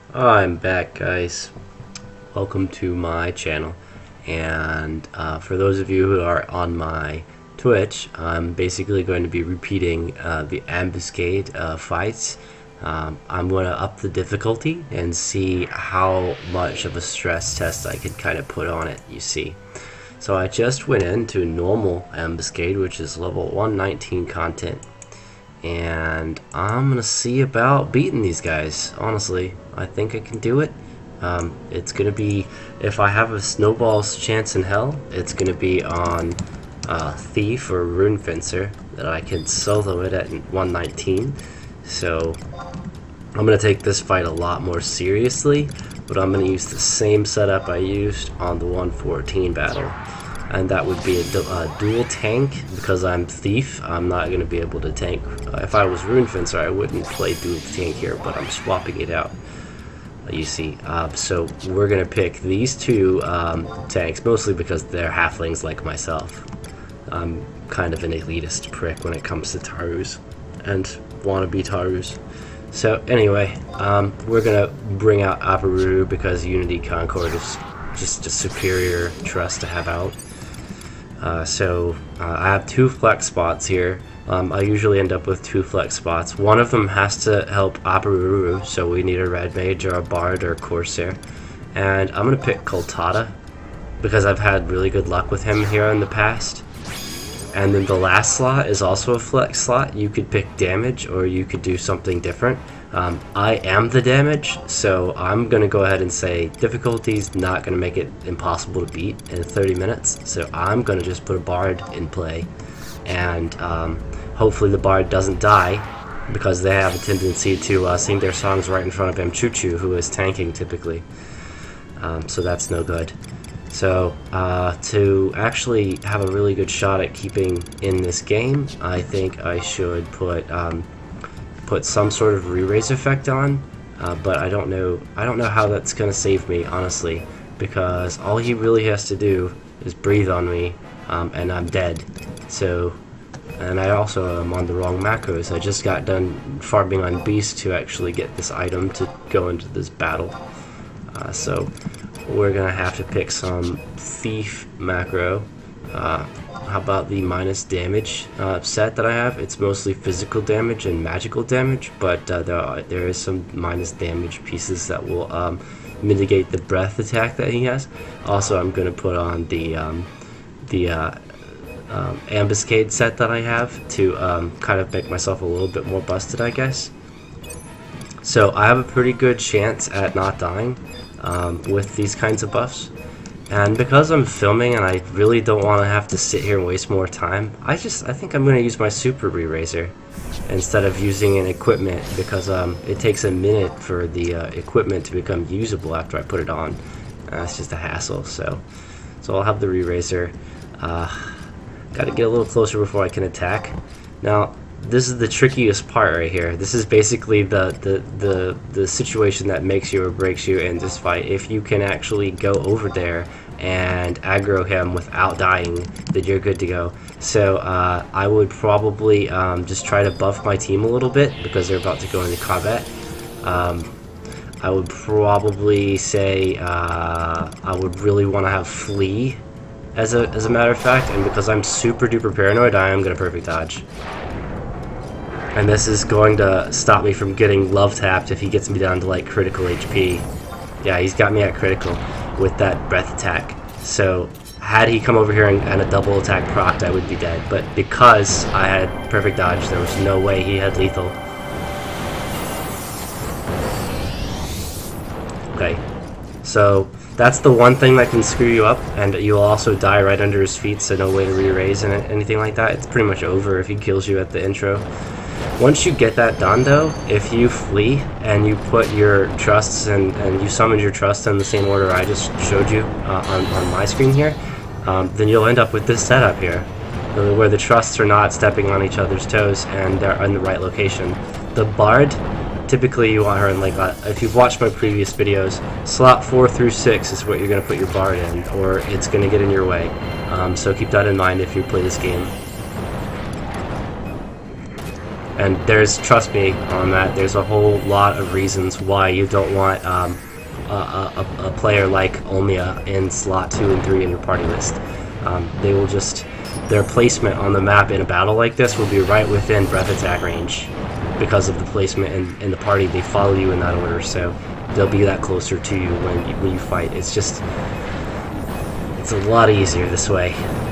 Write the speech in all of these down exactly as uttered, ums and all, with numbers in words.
I'm back, guys. Welcome to my channel. And uh, for those of you who are on my Twitch, I'm basically going to be repeating uh, the ambuscade uh, fights. Um, I'm going to up the difficulty and see how much of a stress test I could kind of put on it, you see. So I just went into normal ambuscade, which is level one nineteen content. And I'm gonna see about beating these guys. Honestly, I think I can do it. Um, it's gonna be, if I have a snowball's chance in hell, it's gonna be on uh, Thief or Rune Fencer that I can solo it at one nineteen. So I'm gonna take this fight a lot more seriously, but I'm gonna use the same setup I used on the one fourteen battle. And that would be a, du a dual tank. Because I'm Thief, I'm not going to be able to tank. Uh, if I was Rune Fencer, I wouldn't play dual tank here, but I'm swapping it out, uh, you see. Uh, so we're going to pick these two um, tanks, mostly because they're halflings like myself. I'm kind of an elitist prick when it comes to Tarus, and wannabe Tarus. So anyway, um, we're going to bring out Aparuru because Unity Concord is just a superior trust to have out. Uh, so uh, I have two flex spots here. Um, I usually end up with two flex spots. One of them has to help Aparuru, so we need a red mage or a bard or a corsair. And I'm gonna pick Koltada because I've had really good luck with him here in the past. And then the last slot is also a flex slot. You could pick damage or you could do something different. Um, I am the damage, so I'm going to go ahead and say difficulty's not going to make it impossible to beat in thirty minutes, so I'm going to just put a bard in play, and um, hopefully the bard doesn't die, because they have a tendency to uh, sing their songs right in front of Mchuchu, who is tanking typically, um, so that's no good. So uh, to actually have a really good shot at keeping in this game, I think I should put um, put some sort of re-raise effect on, uh, but I don't know I don't know how that's gonna save me, honestly, because all he really has to do is breathe on me, um, and I'm dead. So, and I also am on the wrong macros. I just got done farming on Beast to actually get this item to go into this battle. Uh, so we're gonna have to pick some Thief macro. Uh, how about the minus damage uh, set that I have? It's mostly physical damage and magical damage, but uh, there, are, there is some minus damage pieces that will um, mitigate the breath attack that he has. Also, I'm going to put on the um, the uh, um, ambuscade set that I have to um, kind of make myself a little bit more busted, I guess. So I have a pretty good chance at not dying um, with these kinds of buffs. And because I'm filming and I really don't want to have to sit here and waste more time, I just I think I'm going to use my super re-raiser instead of using an equipment, because um, it takes a minute for the uh, equipment to become usable after I put it on. Uh, it's just a hassle. So, so I'll have the re-raiser. Uh, Got to get a little closer before I can attack. Now, this is the trickiest part right here. This is basically the, the, the, the situation that makes you or breaks you in this fight. If you can actually go over there and aggro him without dying, then you're good to go. So uh, I would probably um, just try to buff my team a little bit because they're about to go into combat. Um, I would probably say uh, I would really want to have Flee as a, as a matter of fact, and because I'm super duper paranoid, I am going to perfect dodge. And this is going to stop me from getting love tapped if he gets me down to like critical H P. Yeah, he's got me at critical with that breath attack. So had he come over here and, and a double attack procced, I would be dead. But because I had perfect dodge, there was no way he had lethal. Okay, so that's the one thing that can screw you up, and you'll also die right under his feet, so no way to re-raise and anything like that. It's pretty much over if he kills you at the intro. Once you get that done, though, if you flee and you put your trusts and, and you summon your trust in the same order I just showed you uh, on, on my screen here, um, then you'll end up with this setup here, where the trusts are not stepping on each other's toes and they're in the right location. The Bard, typically you want her in, like, uh, if you've watched my previous videos, slot four through six is what you're going to put your Bard in, or it's going to get in your way. Um, so keep that in mind if you play this game. And there's, trust me on that, there's a whole lot of reasons why you don't want um, a, a, a player like Olmia in slot two and three in your party list. Um, they will just, their placement on the map in a battle like this will be right within breath attack range because of the placement in, in the party. They follow you in that order, so they'll be that closer to you when you, when you fight. It's just, it's a lot easier this way.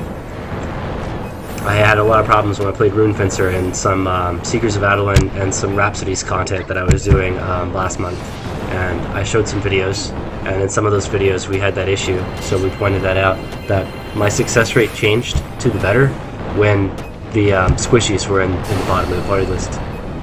I had a lot of problems when I played Rune Fencer and some um, Seekers of Adoulin and some Rhapsodies content that I was doing um, last month, and I showed some videos, and in some of those videos we had that issue, so we pointed that out, that my success rate changed to the better when the um, squishies were in, in the bottom of the party list.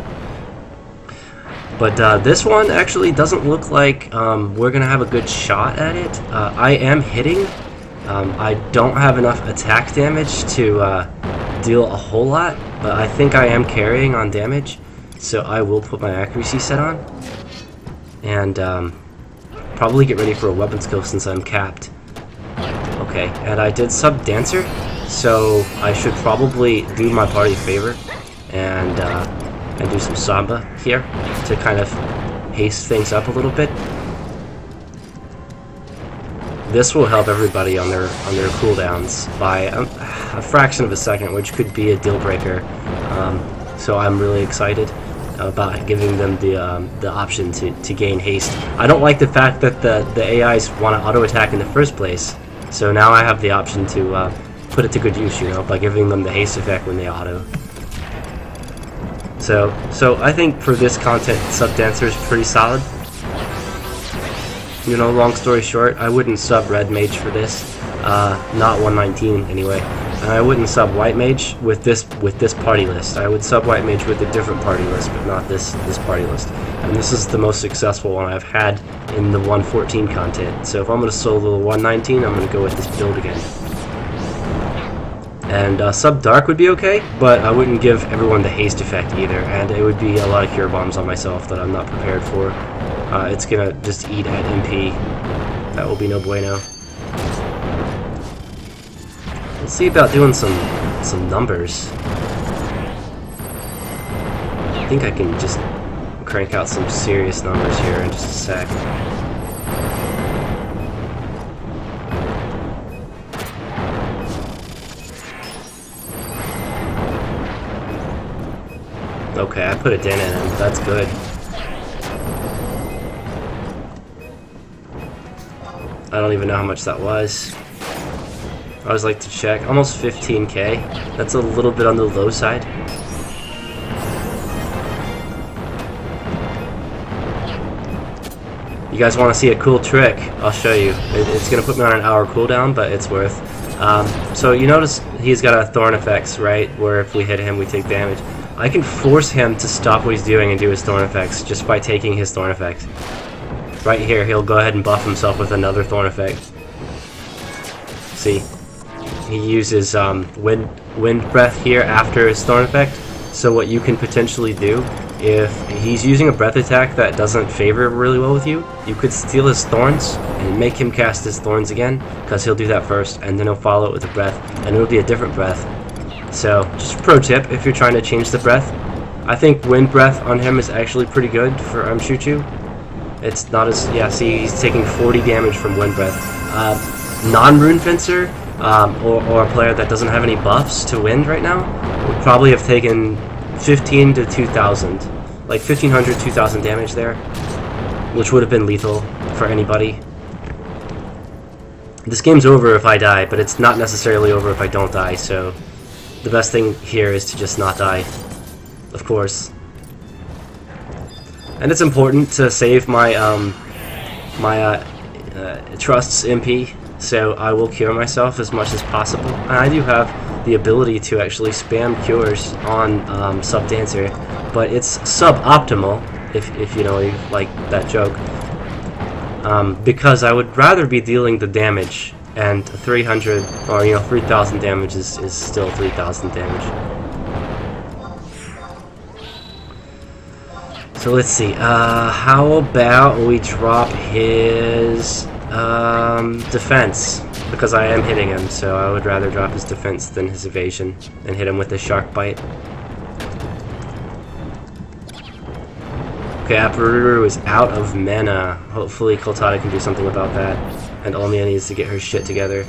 But uh, this one actually doesn't look like um, we're going to have a good shot at it. Uh, I am hitting. Um, I don't have enough attack damage to uh, deal a whole lot, but I think I am carrying on damage, so I will put my accuracy set on. And um, probably get ready for a weapon skill since I'm capped. Okay, and I did sub Dancer, so I should probably do my party a favor and, uh, and do some Samba here to kind of haste things up a little bit. This will help everybody on their on their cooldowns by a, a fraction of a second, which could be a deal breaker. Um, so I'm really excited about giving them the um, the option to, to gain haste. I don't like the fact that the the A Is want to auto attack in the first place. So now I have the option to uh, put it to good use, you know, by giving them the haste effect when they auto. So so I think for this content, Sub Dancer is pretty solid. You know, long story short, I wouldn't sub Red Mage for this, uh, not one nineteen anyway, and I wouldn't sub White Mage with this with this party list. I would sub White Mage with a different party list, but not this this party list. And this is the most successful one I've had in the one fourteen content. So if I'm going to solo the one nineteen, I'm going to go with this build again. And uh, sub Dark would be okay, but I wouldn't give everyone the haste effect either, and it would be a lot of cure bombs on myself that I'm not prepared for. Uh, it's gonna just eat at M P. That will be no bueno. Let's see about doing some some numbers. I think I can just crank out some serious numbers here in just a sec. Okay, I put a dent in him. That's good. I don't even know how much that was. I always like to check. Almost fifteen K. That's a little bit on the low side. You guys want to see a cool trick? I'll show you. It, it's going to put me on an hour cooldown, but it's worth. Um, so you notice he's got a Thorn effects, right? Where if we hit him, we take damage. I can force him to stop what he's doing and do his Thorn effects just by taking his Thorn effect. Right here, he'll go ahead and buff himself with another Thorn effect. See? He uses um, wind, wind breath here after his Thorn effect. So what you can potentially do, if he's using a breath attack that doesn't favor really well with you, you could steal his Thorns and make him cast his Thorns again, because he'll do that first, and then he'll follow it with a breath, and it'll be a different breath. So, just a pro tip if you're trying to change the breath. I think wind breath on him is actually pretty good for um, Chuchu. It's not as, yeah, see, he's taking forty damage from wind breath. Uh, non-Rune Fencer, um, or, or a player that doesn't have any buffs to wind right now, would probably have taken fifteen to two thousand. Like fifteen hundred, two thousand damage there, which would have been lethal for anybody. This game's over if I die, but it's not necessarily over if I don't die, so the best thing here is to just not die, of course. And it's important to save my um, my uh, uh, Trust's M P, so I will cure myself as much as possible. And I do have the ability to actually spam cures on um, Sub Dancer, but it's suboptimal, if, if you know, you like that joke, um, because I would rather be dealing the damage, and three hundred, or you know, three thousand damage is, is still three thousand damage. So let's see, uh, how about we drop his um, defense, because I am hitting him, so I would rather drop his defense than his evasion, and hit him with the shark bite. Okay, Aparuru is out of mana. Hopefully Koltada can do something about that. And Olmia needs to get her shit together.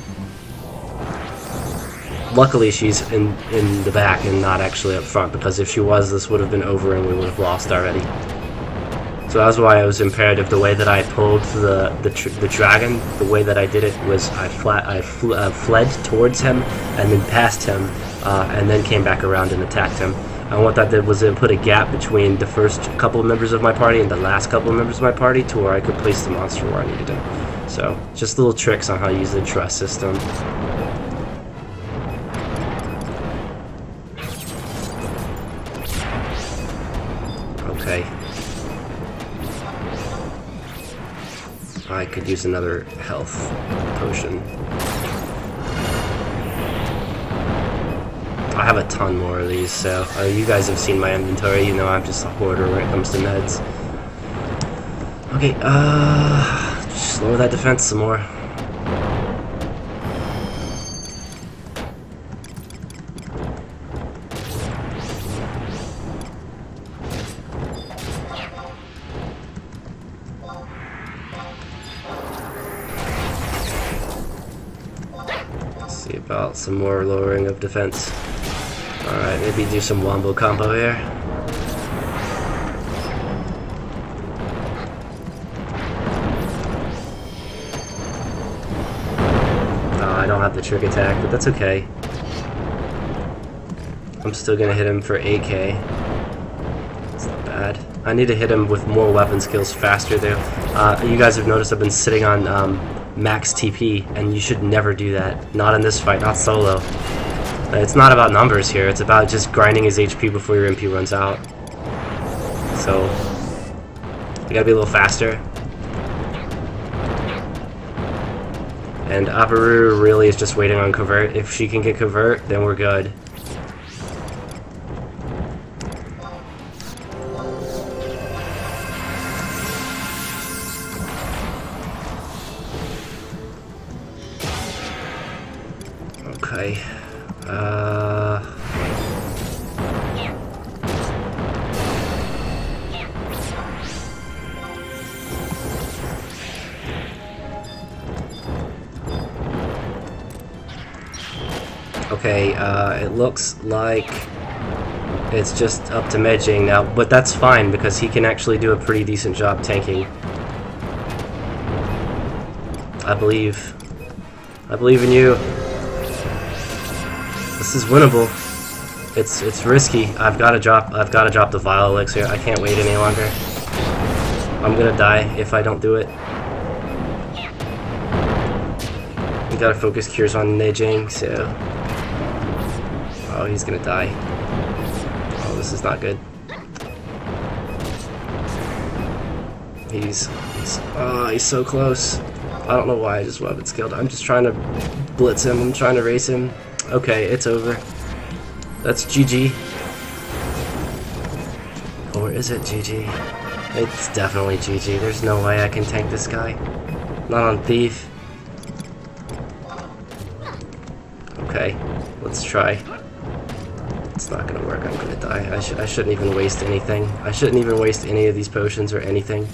Luckily she's in, in the back and not actually up front, because if she was, this would have been over and we would have lost already. So that's why it was imperative. The way that I pulled the the, tr the dragon, the way that I did it was I, flat, I fl uh, fled towards him and then past him uh, and then came back around and attacked him. And what that did was it put a gap between the first couple of members of my party and the last couple of members of my party to where I could place the monster where I needed him. So, just little tricks on how to use the truss system. Okay. I could use another health potion. I have a ton more of these, so uh, you guys have seen my inventory. You know I'm just a hoarder when it comes to meds. Okay, uh, just lower that defense some more. Let's see about some more lowering of defense. Alright, maybe do some wombo combo here. Oh, I don't have the trick attack, but that's okay. I'm still gonna hit him for eight K. That's not bad. I need to hit him with more weapon skills faster though. Uh, you guys have noticed I've been sitting on um, max T P, and you should never do that. Not in this fight, not solo. It's not about numbers here, it's about just grinding his H P before your M P runs out. So, you gotta be a little faster. And Aparuru really is just waiting on convert. If she can get convert, then we're good. Okay. Uh, okay, uh, it looks like it's just up to Medjing now, but that's fine because he can actually do a pretty decent job tanking. I believe. I believe in you. This is winnable. It's it's risky. I've got to drop. I've got to drop the Vile Elixir. I can't wait any longer. I'm gonna die if I don't do it. We gotta focus cures on Medjing. So, oh, he's gonna die. Oh, this is not good. He's, he's oh, he's so close. I don't know why I just weapon skilled. I'm just trying to blitz him. I'm trying to race him. Okay, it's over. That's G G. Or is it G G? It's definitely G G. There's no way I can tank this guy. Not on Thief. Okay, let's try. It's not gonna work. I'm gonna die. I, sh I shouldn't even waste anything. I shouldn't even waste any of these potions or anything.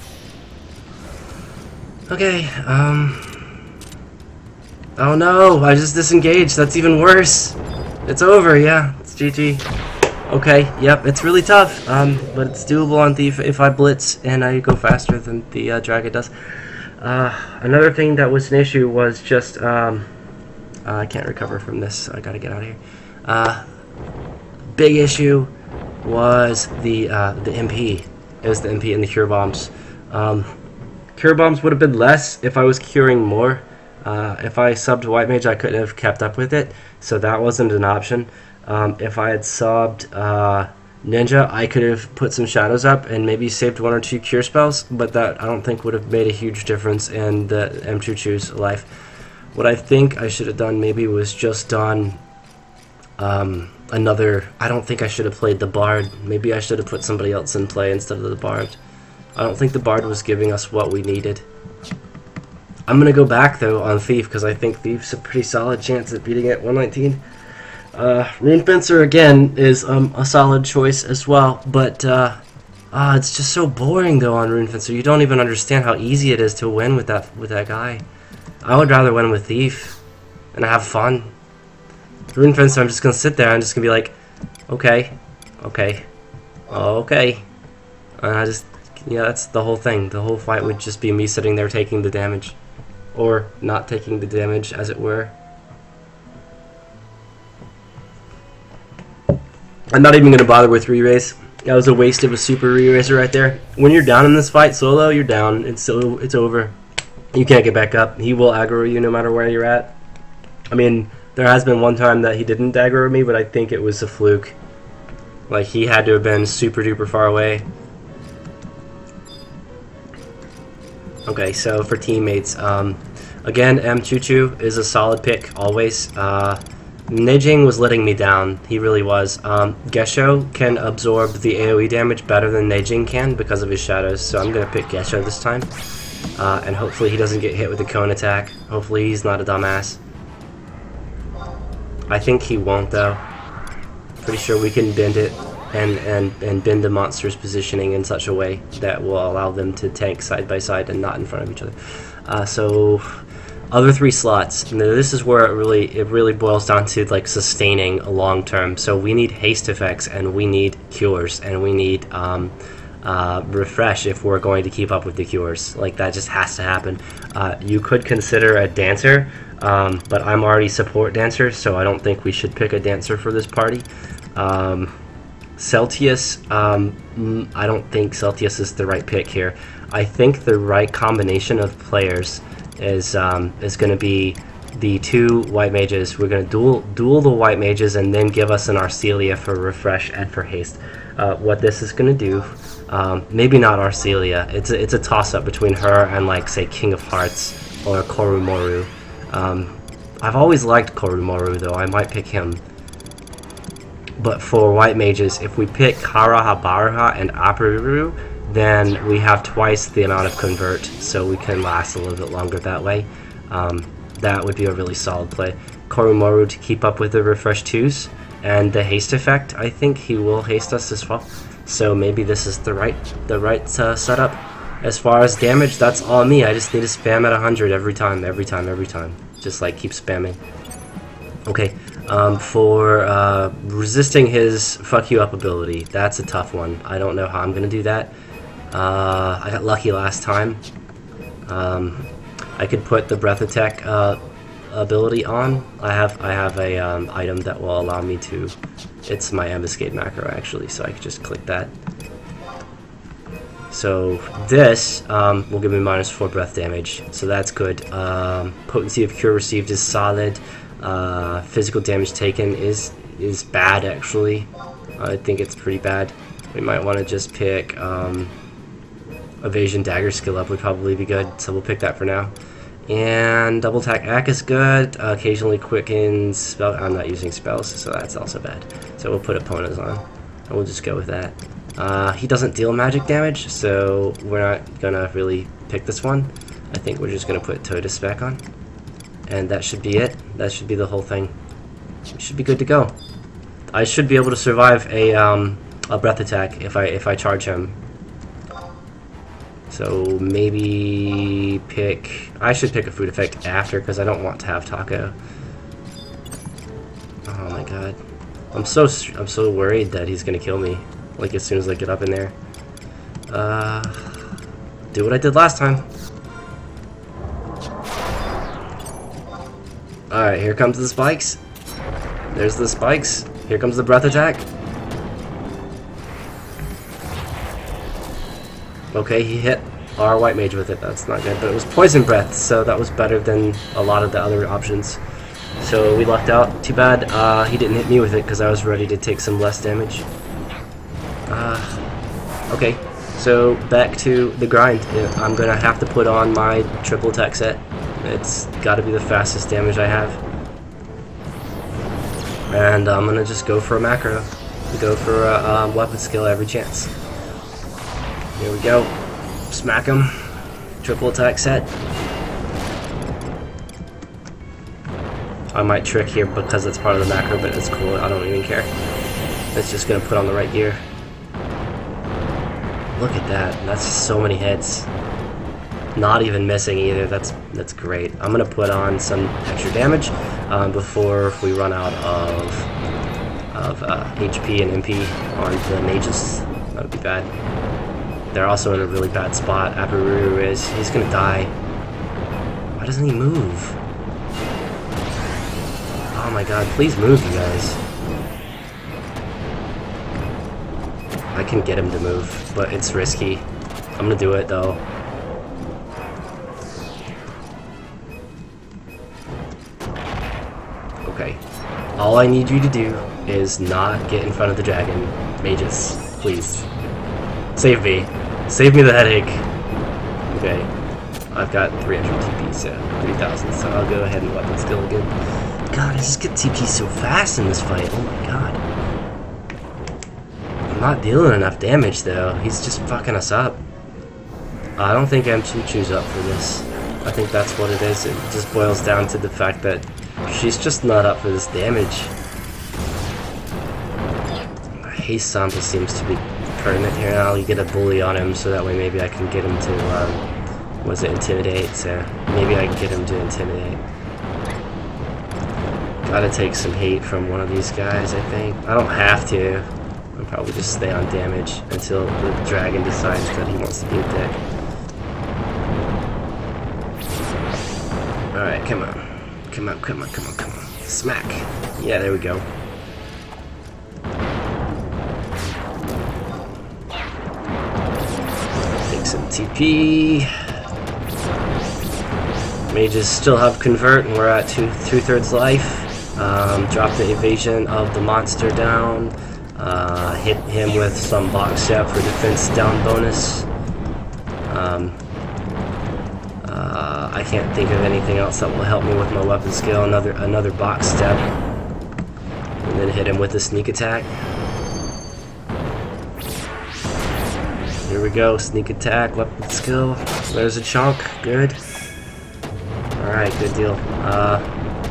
Okay, um... oh no, I just disengaged. That's even worse. It's over, yeah. It's G G. Okay, yep, it's really tough, um, but it's doable on Thief if I blitz and I go faster than the uh, dragon does. Uh, another thing that was an issue was just, um, uh, I can't recover from this, so I gotta get out of here. Uh, big issue was the, uh, the M P. It was the M P and the cure bombs. Um, cure bombs would have been less if I was curing more. Uh, if I subbed White Mage, I couldn't have kept up with it, so that wasn't an option. Um, if I had subbed uh, Ninja, I could have put some shadows up and maybe saved one or two cure spells, but that I don't think would have made a huge difference in the M two Chu's life. What I think I should have done maybe was just done um, another... I don't think I should have played the Bard. Maybe I should have put somebody else in play instead of the Bard. I don't think the Bard was giving us what we needed. I'm going to go back, though, on Thief, because I think Thief's a pretty solid chance at beating it one nineteen. Uh, Rune Fencer, again, is um, a solid choice as well, but uh, Ah, it's just so boring though on Runefencer. You don't even understand how easy it is to win with that with that guy. I would rather win with Thief and have fun. Runefencer, I'm just gonna sit there. I'm just gonna be like, okay, okay, okay. And I just, yeah, that's the whole thing. The whole fight would just be me sitting there taking the damage, or not taking the damage, as it were. I'm not even gonna bother with re-raise. That was a waste of a super re-raiser right there. When you're down in this fight solo, you're down. It's so it's over. You can't get back up. He will aggro you no matter where you're at. I mean, there has been one time that he didn't aggro me, but I think it was a fluke. Like, he had to have been super duper far away. Okay, so for teammates, um, again, M. Choo Choo is a solid pick always. Uh, Nejing was letting me down. He really was. Um, Gesho can absorb the AoE damage better than Nejing can because of his shadows, so I'm going to pick Gesho this time. Uh, and hopefully he doesn't get hit with a cone attack. Hopefully he's not a dumbass. I think he won't, though. Pretty sure we can bend it and, and, and bend the monster's positioning in such a way that will allow them to tank side by side and not in front of each other. Uh, so... Other three slots. Now this is where it really it really boils down to like sustaining long term. So we need haste effects and we need cures and we need um, uh, refresh if we're going to keep up with the cures. Like that just has to happen. Uh, you could consider a dancer, um, but I'm already support dancer, so I don't think we should pick a dancer for this party. Um, Celtius, um, I don't think Celtius is the right pick here. I think the right combination of players is um, is going to be the two white mages. We're going to duel duel the white mages and then give us an Arcelia for refresh and for haste. Uh, what this is going to do, um, maybe not Arcelia. It's a, it's a toss up between her and like say King of Hearts or Koromoru. Um, I've always liked Koromoru though. I might pick him. But for white mages, if we pick Karahabaraha and Apariru, then we have twice the amount of convert, so we can last a little bit longer that way. Um, that would be a really solid play. Koromoru to keep up with the refresh twos, and the haste effect, I think he will haste us as well. So maybe this is the right the right uh, setup. As far as damage, that's all me. I just need to spam at one hundred every time, every time, every time. Just like keep spamming. Okay, um, for uh, resisting his fuck you up ability, that's a tough one. I don't know how I'm gonna do that. Uh, I got lucky last time. Um, I could put the breath attack uh, ability on. I have I have a um, item that will allow me to. It's my ambuscade macro actually, so I could just click that. So this um, will give me minus four breath damage, so that's good. Um, potency of cure received is solid. Uh, physical damage taken is is bad actually. I think it's pretty bad. We might want to just pick. Um, Evasion dagger skill up would probably be good, so we'll pick that for now. And double attack A C is good. Uh, occasionally quickens spell. I'm not using spells, so that's also bad. So we'll put opponents on, and we'll just go with that. Uh, he doesn't deal magic damage, so we're not gonna really pick this one. I think we're just gonna put Totus back on, and that should be it. That should be the whole thing. We should be good to go. I should be able to survive a um, a breath attack if I if I charge him. So maybe pick... I should pick a food effect after because I don't want to have taco. Oh my god. I'm so I'm so worried that he's gonna kill me. Like as soon as I get up in there. Uh, do what I did last time. Alright, here comes the spikes. There's the spikes. Here comes the breath attack. Okay, he hit our white mage with it. That's not good, but it was poison breath, so that was better than a lot of the other options. So we lucked out. Too bad uh, he didn't hit me with it because I was ready to take some less damage. Uh, okay, so back to the grind. I'm gonna have to put on my triple attack set. It's got to be the fastest damage I have, and I'm gonna just go for a macro. Go for a um, weapon skill every chance. Here we go. Smack him. Triple attack set. I might trick here because it's part of the macro, but it's cool. I don't even care. It's just gonna put on the right gear. Look at that. That's so many hits. Not even missing either. That's that's great. I'm gonna put on some extra damage um, before we run out of of uh, H P and M P on the mages. That would be bad. They're also in a really bad spot. Aperuru is. He's gonna die. Why doesn't he move? Oh my god! Please move, you guys. I can get him to move, but it's risky. I'm gonna do it though. Okay. All I need you to do is not get in front of the dragon. Mages, please. Save me. Save me the headache. Okay. I've got three hundred T P, so three thousand, so I'll go ahead and weapon skill again. God, I just get T P so fast in this fight. Oh my god. I'm not dealing enough damage though. He's just fucking us up. I don't think M two two's up for this. I think that's what it is. It just boils down to the fact that she's just not up for this damage. Haste Sample seems to be pertinent here now. You get a bully on him so that way maybe I can get him to, um, was it Intimidate? So maybe I can get him to Intimidate. Gotta take some hate from one of these guys, I think. I don't have to. I'll probably just stay on damage until the dragon decides that he wants to be a dick. Alright, come on. Come on, come on, come on, come on. Smack. Yeah, there we go. Take some T P. Mages still have convert, and we're at two two thirds life. Um, drop the evasion of the monster down. Uh, hit him with some box step for defense down bonus. Um, uh, I can't think of anything else that will help me with my weapon skill. Another another box step, and then hit him with a sneak attack. Here we go, sneak attack, weapon skill. There's a chunk, good. All right, good deal. Uh,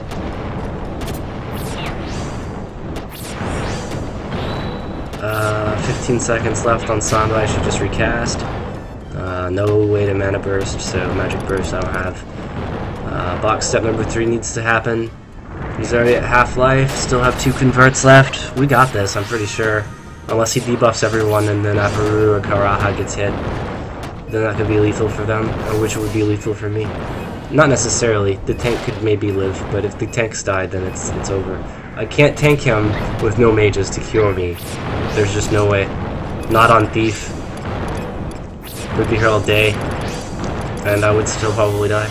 uh, fifteen seconds left on Samba. I should just recast. Uh, no way to mana burst, so magic burst I don't have. Uh, box step number three needs to happen. He's already at half life. Still have two converts left. We got this, I'm pretty sure. Unless he debuffs everyone and then Aperuru or Karaha gets hit, then that could be lethal for them, or which would be lethal for me. Not necessarily. The tank could maybe live, but if the tanks died, then it's it's over. I can't tank him with no mages to cure me. There's just no way. Not on Thief. Would be here all day, and I would still probably die.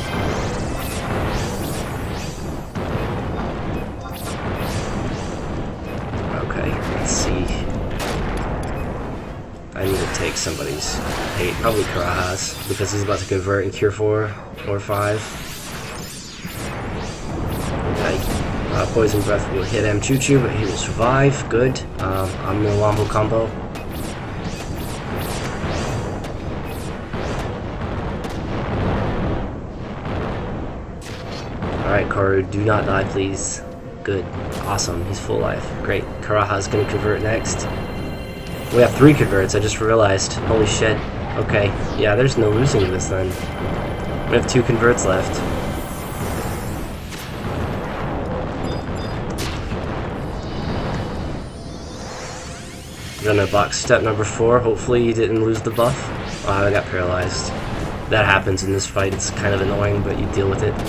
Okay, let's see. I need to take somebody's hate, probably Karaha's, because he's about to convert and cure four or five. Okay, uh, Poison Breath will hit M two two, but he will survive. Good. Um, I'm in a Wombo combo. Alright, Karu, do not die, please. Good. Awesome. He's full life. Great. Karaha's gonna convert next. We have three converts, I just realized. Holy shit. Okay. Yeah, there's no losing this then. We have two converts left. Gonna box step number four. Hopefully he didn't lose the buff. Oh, I got paralyzed. That happens in this fight. It's kind of annoying, but you deal with it.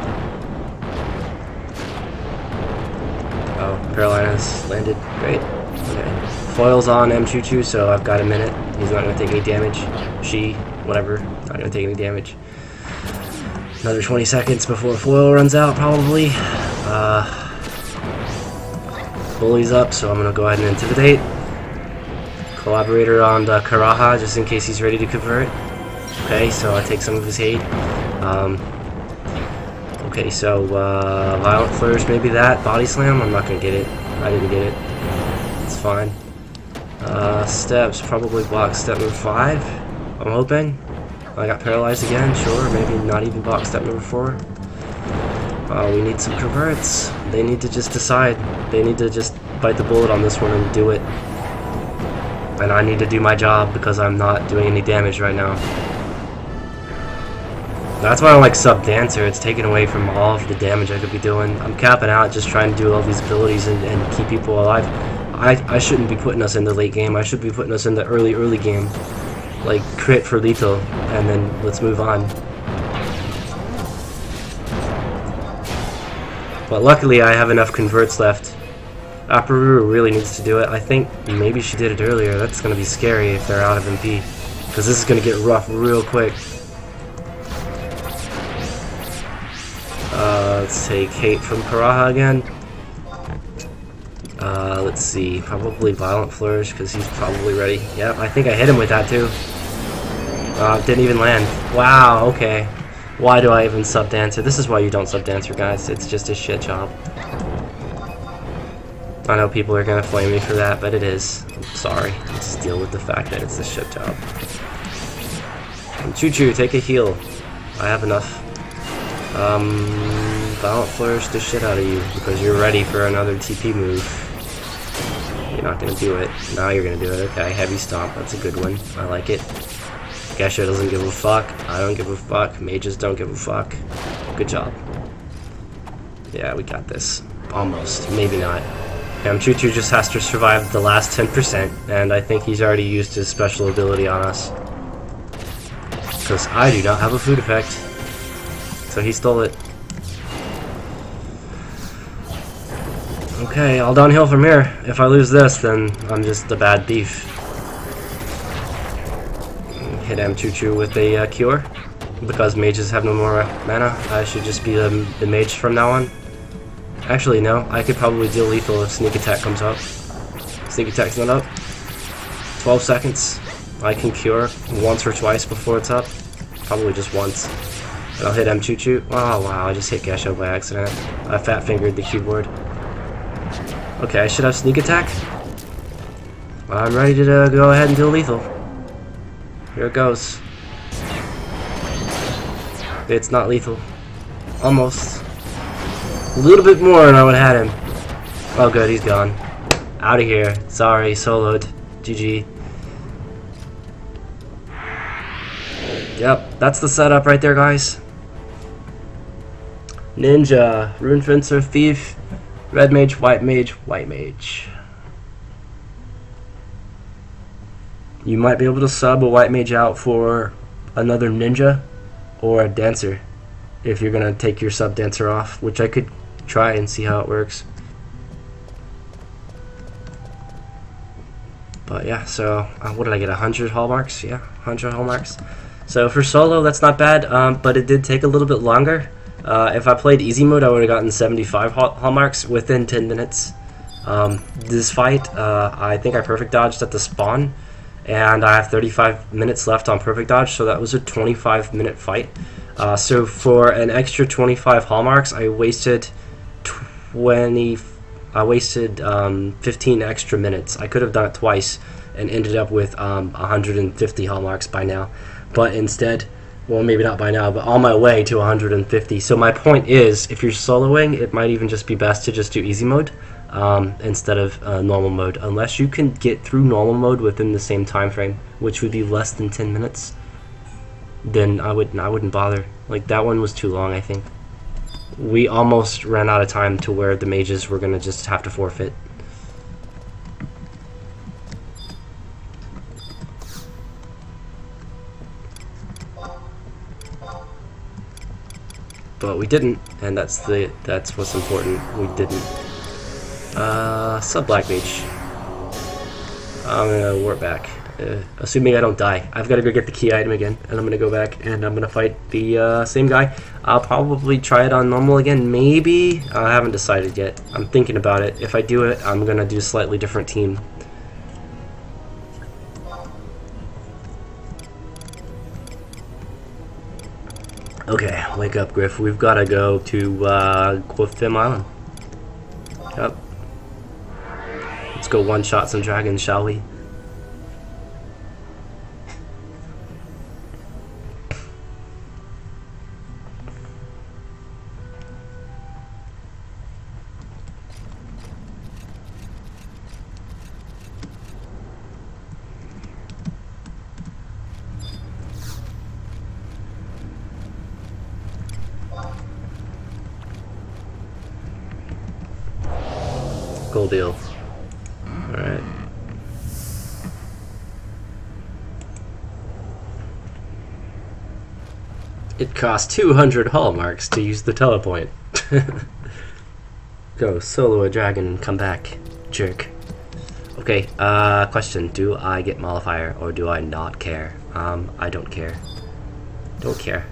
Oh, Carolina's landed. Great. Okay. Foil's on M two two, so I've got a minute. He's not going to take any damage. She, whatever, not going to take any damage. Another twenty seconds before foil runs out, probably. Uh, Bully's up, so I'm going to go ahead and intimidate. Collaborator on the Karaha, just in case he's ready to convert. Okay, so I take some of his hate. Um, okay, so uh, Violent Flourish, maybe that. Body Slam, I'm not going to get it. I didn't get it. It's fine. Uh, steps, probably block step number five, I'm hoping. I got paralyzed again, sure, maybe not even block step number four. Uh, we need some converts. They need to just decide. They need to just bite the bullet on this one and do it. And I need to do my job because I'm not doing any damage right now. That's why I don't like Sub Dancer. It's taken away from all of the damage I could be doing. I'm capping out just trying to do all these abilities and, and keep people alive. I, I shouldn't be putting us in the late game. I should be putting us in the early, early game. Like, crit for lethal, and then let's move on. But luckily I have enough converts left. Aparuru really needs to do it. I think maybe she did it earlier. That's going to be scary if they're out of M P. Because this is going to get rough real quick. Uh, let's take Hate from Karaha again. Uh, let's see. Probably Violent Flourish because he's probably ready. Yep, I think I hit him with that too. Uh, didn't even land. Wow, okay. Why do I even Sub Dancer? This is why you don't Sub Dancer, guys. It's just a shit job. I know people are gonna flame me for that, but it is. I'm sorry. Let's deal with the fact that it's a shit job. And Choo Choo, take a heal. I have enough. Um, Violent Flourish the shit out of you because you're ready for another T P move. You're not gonna do it. Now you're gonna do it. Okay, Heavy Stomp. That's a good one. I like it. Gesha doesn't give a fuck. I don't give a fuck. Mages don't give a fuck. Good job. Yeah, we got this. Almost. Maybe not. Um, Choo Choo just has to survive the last ten percent, and I think he's already used his special ability on us. Because I do not have a food effect. So he stole it. Okay, all downhill from here. If I lose this, then I'm just a bad thief. Hit M Choo Choo with a uh, cure. Because mages have no more mana, I should just be the, the mage from now on. Actually, no. I could probably deal lethal if Sneak Attack comes up. Sneak Attack's not up. twelve seconds. I can cure once or twice before it's up. Probably just once. And I'll hit M Choo Choo. Oh wow, I just hit Gesha by accident. I fat fingered the keyboard. Okay, I should have Sneak Attack. I'm ready to uh, go ahead and deal lethal. Here it goes. It's not lethal. Almost. A little bit more and I would have had him. Oh good, he's gone. Out of here. Sorry, soloed. G G. Yep, that's the setup right there, guys. Ninja, Rune Fencer, Thief, Red Mage, White Mage, White Mage. You might be able to sub a White Mage out for another Ninja or a Dancer if you're gonna take your sub Dancer off, which I could try and see how it works. But yeah, so uh, what did I get? one hundred hallmarks? Yeah, one hundred hallmarks. So for solo, that's not bad, um, but it did take a little bit longer. Uh, if I played easy mode, I would have gotten seventy-five hall hallmarks within ten minutes. Um, this fight, uh, I think I perfect dodged at the spawn, and I have thirty-five minutes left on perfect dodge, so that was a twenty-five minute fight. Uh, so for an extra twenty-five hallmarks, I wasted twenty. I wasted um, fifteen extra minutes. I could have done it twice and ended up with um, one hundred fifty hallmarks by now, but instead, well, maybe not by now, but on my way to one hundred fifty. So my point is, if you're soloing, it might even just be best to just do easy mode um, instead of uh, normal mode, unless you can get through normal mode within the same time frame, which would be less than ten minutes. Then I would I wouldn't bother. Like that one was too long, I think. We almost ran out of time to where the mages were gonna just have to forfeit. But we didn't, and that's the that's what's important. We didn't. Uh, sub Black Mage. I'm gonna warp back. Uh, assuming I don't die. I've got to go get the key item again, and I'm going to go back and I'm going to fight the uh, same guy. I'll probably try it on normal again, maybe. I haven't decided yet. I'm thinking about it. If I do it, I'm going to do a slightly different team. Okay, wake up, Griff. We've got to go to uh, Gwthim Island. Yep. Let's go one-shot some dragons, shall we? Cool deal. Alright. It costs two hundred hallmarks to use the telepoint. Go solo a dragon and come back, jerk. Okay, uh, question. Do I get modifier or do I not care? Um, I don't care. Don't care.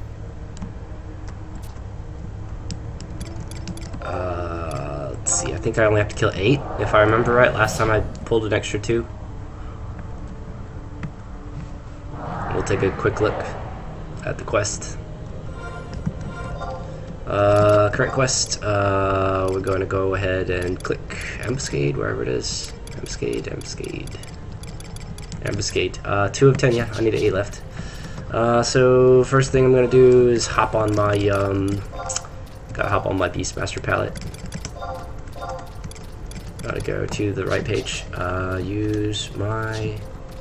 Uh, let's see. I think I only have to kill eight, if I remember right. Last time I pulled an extra two. We'll take a quick look at the quest. Uh, current quest, uh, we're going to go ahead and click Ambuscade, wherever it is. Ambuscade, Ambuscade, Ambuscade. Uh, two of ten, yeah, I need an eight left. Uh, so first thing I'm going to do is hop on my, um, gotta hop on my Beastmaster palette. Gotta go to the right page, uh, use my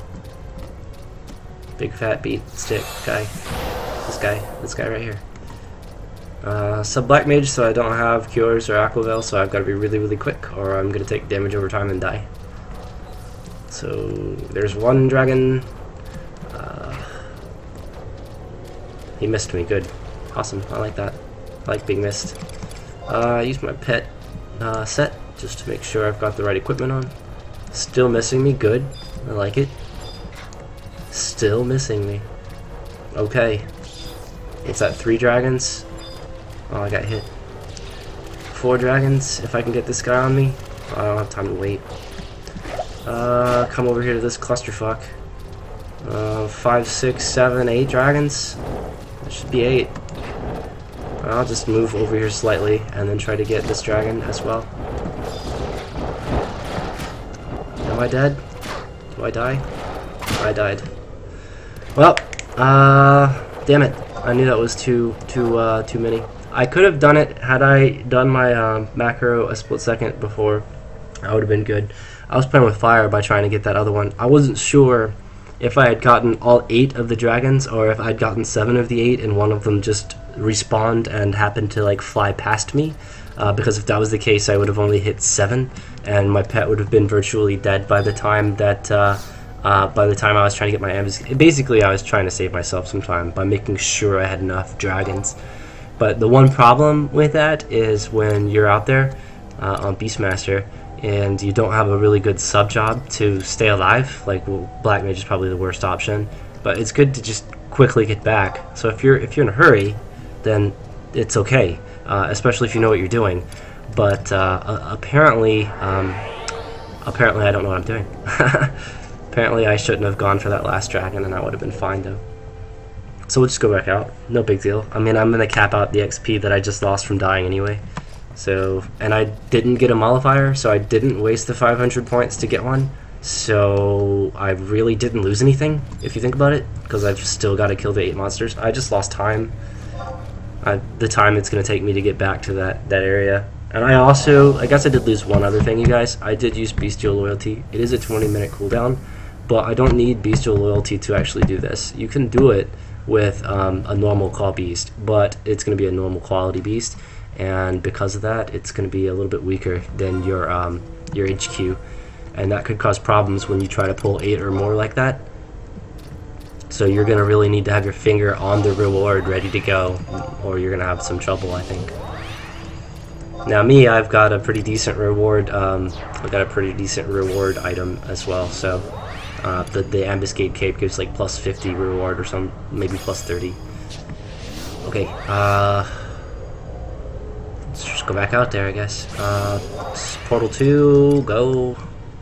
big fat beat stick guy, this guy, this guy right here. Uh, sub Black Mage, so I don't have Cures or Aquavel, so I've got to be really, really quick, or I'm going to take damage over time and die. So, there's one dragon. Uh, he missed me, good. Awesome, I like that. I like being missed. Uh, I use my pet uh, set, just to make sure I've got the right equipment on. Still missing me, good. I like it. Still missing me. Okay. It's at three dragons. Oh, I got hit. Four dragons, if I can get this guy on me. I don't have time to wait. Uh, come over here to this clusterfuck. Uh, five, six, seven, eight dragons. That should be eight. I'll just move over here slightly and then try to get this dragon as well. Am I dead? Do I die? I died. Well, uh, damn it. I knew that was too, too, uh, too many. I could have done it had I done my um, macro a split second before. That would have been good. I was playing with fire by trying to get that other one. I wasn't sure if I had gotten all eight of the dragons or if I'd gotten seven of the eight and one of them just respawned and happened to like fly past me. Uh, because if that was the case, I would have only hit seven, and my pet would have been virtually dead by the time that. Uh, Uh, by the time I was trying to get my ambus, basically I was trying to save myself some time by making sure I had enough dragons. But the one problem with that is when you're out there uh, on Beastmaster and you don't have a really good sub job to stay alive, like well, Black Mage is probably the worst option. But it's good to just quickly get back. So if you're if you're in a hurry, then it's okay, uh, especially if you know what you're doing. But uh, apparently, um, apparently I don't know what I'm doing. Apparently I shouldn't have gone for that last dragon, and I would have been fine though. So we'll just go back out. No big deal. I mean, I'm gonna cap out the X P that I just lost from dying anyway. So, and I didn't get a modifier, so I didn't waste the five hundred points to get one. So I really didn't lose anything, if you think about it, because I've still got to kill the eight monsters. I just lost time. I, the time it's gonna take me to get back to that that area. And I also, I guess I did lose one other thing, you guys. I did use Bestial Loyalty. It is a twenty minute cooldown, but I don't need Bestial Loyalty to actually do this. You can do it with um, a normal claw beast, but it's going to be a normal quality beast, and because of that, it's going to be a little bit weaker than your um, your H Q, and that could cause problems when you try to pull eight or more like that. So you're going to really need to have your finger on the reward ready to go, or you're going to have some trouble, I think. Now me, I've got a pretty decent reward. Um, I've got a pretty decent reward item as well. So uh, the the Ambuscade Cape gives like plus fifty reward or some, maybe plus thirty. Okay, uh, let's just go back out there, I guess. Uh, Portal two, go.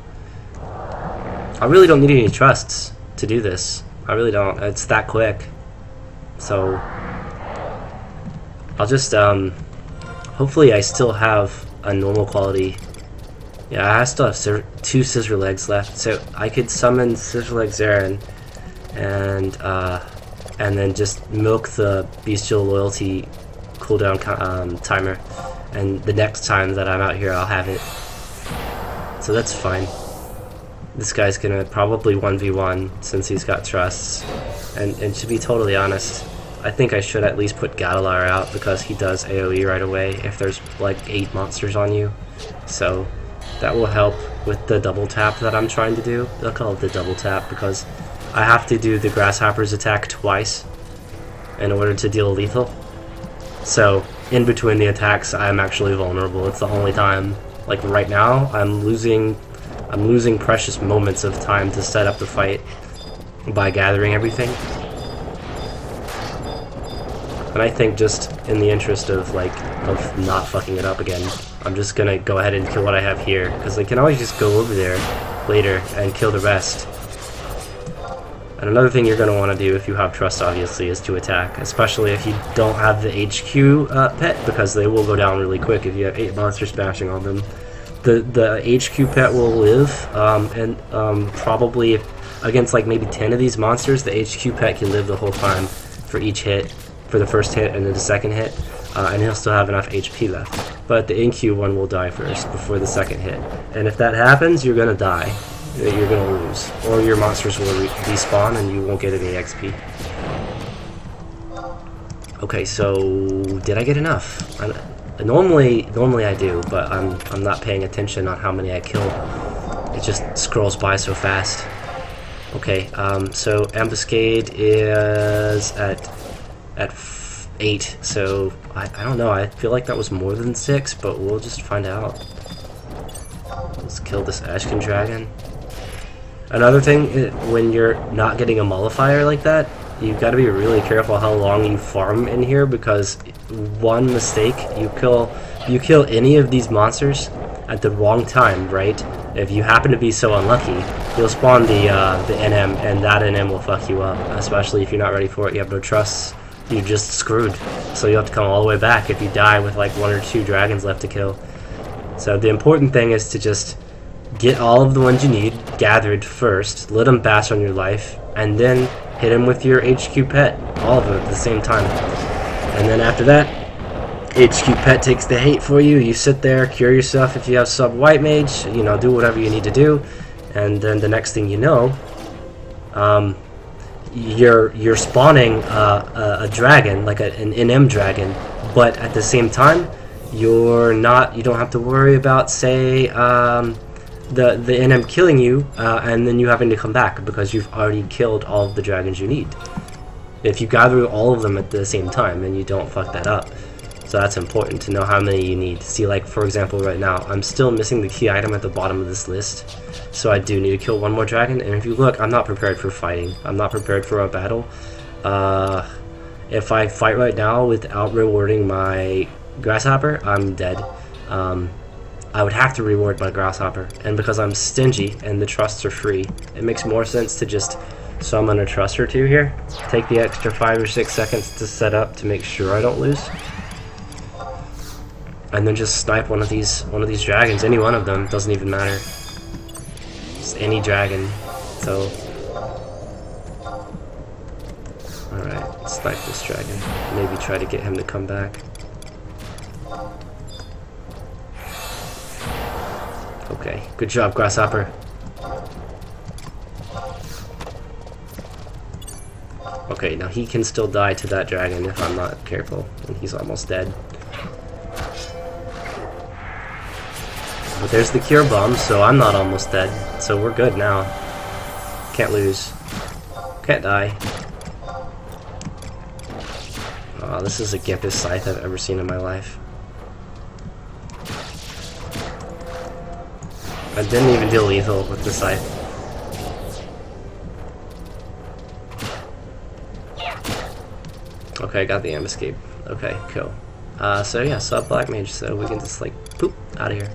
I really don't need any trusts to do this. I really don't. It's that quick. So I'll just um. Hopefully I still have a normal quality. Yeah, I still have two Scissor Legs left, so I could summon Scissor Legs Zarin and uh, and then just milk the Bestial Loyalty cooldown um, timer, and the next time that I'm out here I'll have it. So that's fine. This guy's gonna probably one v one since he's got trusts, and, and to be totally honest, I think I should at least put Gadalar out because he does AoE right away if there's like eight monsters on you. So That will help with the double tap that I'm trying to do. I'll call it the double tap because I have to do the Grasshopper's attack twice in order to deal lethal. So in between the attacks, I'm actually vulnerable. It's the only time. Like right now, I'm losing, I'm losing precious moments of time to set up the fight by gathering everything. And I think just in the interest of like of not fucking it up again, I'm just gonna go ahead and kill what I have here because I can always just go over there later and kill the rest. And another thing you're going to want to do if you have trust, obviously, is to attack, especially if you don't have the H Q uh, pet, because they will go down really quick if you have eight monsters smashing on them. The the H Q pet will live, um, and um, probably if, against like maybe ten of these monsters, the H Q pet can live the whole time for each hit, for the first hit and then the second hit, uh, and he'll still have enough H P left. But the N Q one will die first before the second hit, and if that happens, you're going to die. You're gonna lose, or your monsters will re respawn and you won't get any X P. Okay, so did I get enough? I, normally, normally I do, but I'm I'm not paying attention on how many I killed. It just scrolls by so fast. Okay, um, so ambuscade is at at f eight. So I I don't know. I feel like that was more than six, but we'll just find out. Let's kill this Ashkin dragon. Another thing, when you're not getting a mollifier like that, you've got to be really careful how long you farm in here, because one mistake, you kill you kill any of these monsters at the wrong time, right? If you happen to be so unlucky, you'll spawn the uh, the N M, and that N M will fuck you up, especially if you're not ready for it. You have no trust, you're just screwed. So you have to come all the way back if you die with like one or two dragons left to kill. So the important thing is to just get all of the ones you need gathered first, let them bash on your life, and then hit them with your H Q pet, all of them at the same time. And then after that, H Q pet takes the hate for you. You sit there, cure yourself if you have sub white mage, you know, do whatever you need to do, and then the next thing you know, um, you're you're spawning uh, a, a dragon, like a, an N M dragon, but at the same time, you're not. You don't have to worry about, say, um, the the N M killing you, uh, and then you having to come back because you've already killed all of the dragons you need. If you gather all of them at the same time, and you don't fuck that up. So that's important to know how many you need. See, like, for example, right now, I'm still missing the key item at the bottom of this list. So I do need to kill one more dragon, and if you look, I'm not prepared for fighting. I'm not prepared for a battle. Uh, if I fight right now without rewarding my Grasshopper, I'm dead. Um, I would have to reward my Grasshopper, and because I'm stingy and the trusts are free, it makes more sense to just summon a trust or two here. Take the extra five or six seconds to set up to make sure I don't lose. And then just snipe one of these one of these dragons, any one of them, doesn't even matter. Just any dragon. So alright, snipe this dragon. Maybe try to get him to come back. Okay, good job, Grasshopper. Okay, now he can still die to that dragon if I'm not careful, and he's almost dead. But there's the cure bomb, so I'm not almost dead. So we're good now. Can't lose. Can't die. Oh, this is the gimpest scythe I've ever seen in my life. I didn't even deal lethal with the scythe. Okay, I got the ambuscade. Okay, cool. Uh, so yeah, sub black mage, so we can just like poop out of here.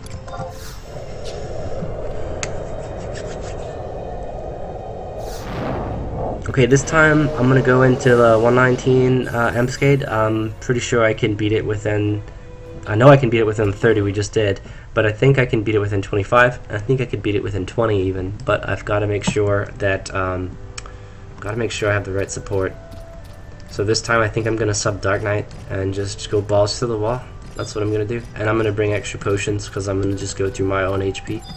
Okay, this time I'm gonna go into the one nineteen uh, ambuscade. I'm pretty sure I can beat it within. I know I can beat it within thirty. We just did, but I think I can beat it within twenty-five. I think I could beat it within twenty even. But I've got to make sure that um, got to make sure I have the right support. So this time I think I'm gonna sub Dark Knight and just go balls to the wall. That's what I'm gonna do, and I'm gonna bring extra potions because I'm gonna just go through my own H P.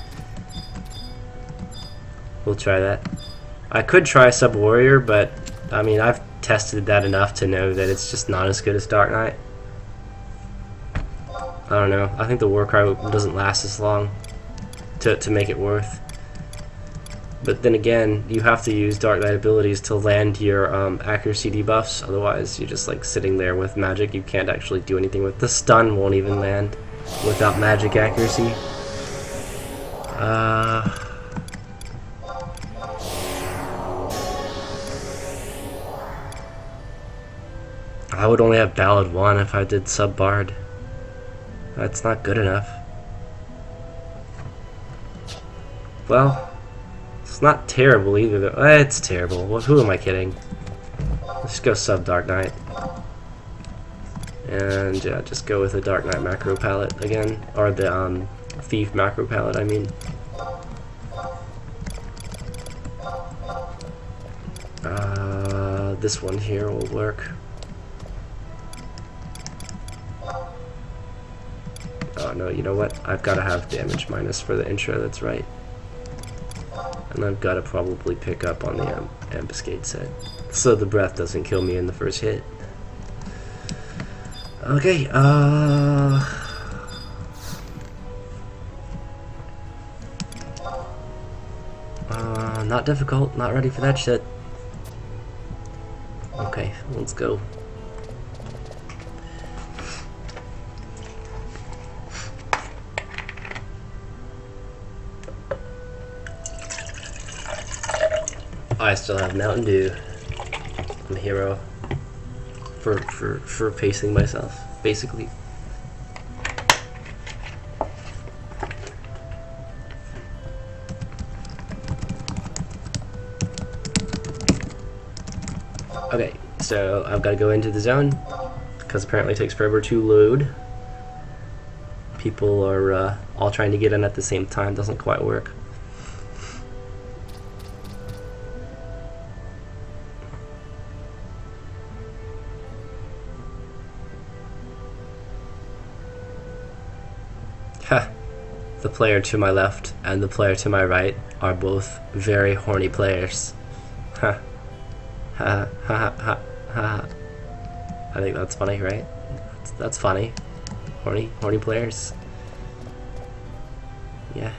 We'll try that. I could try Sub Warrior, but I mean, I've tested that enough to know that it's just not as good as Dark Knight. I don't know. I think the Warcry doesn't last as long. to, to make it worth. But then again, you have to use Dark Knight abilities to land your um, accuracy debuffs, otherwise you're just like sitting there with magic. You can't actually do anything with the stun, won't even land without magic accuracy. Uh, I would only have Ballad one if I did Sub Bard. That's not good enough. Well, it's not terrible either, though. Eh, it's terrible. Well, who am I kidding? Let's go sub Dark Knight. And yeah, just go with the Dark Knight macro palette again. Or the um, Thief macro palette, I mean. Uh, this one here will work. Oh no, you know what? I've got to have damage minus for the intro, that's right. And I've got to probably pick up on the um, Ambuscade set, so the breath doesn't kill me in the first hit. Okay, uh... uh... not difficult, not ready for that shit. Okay, let's go. I still have Mountain Dew. I'm a hero for for for pacing myself, basically. Okay, so I've got to go into the zone because apparently it takes forever to load. People are uh, all trying to get in at the same time. Doesn't quite work. The player to my left and the player to my right are both very horny players. Ha ha ha ha ha. I think that's funny, right? That's, that's funny. Horny, horny players. Yeah.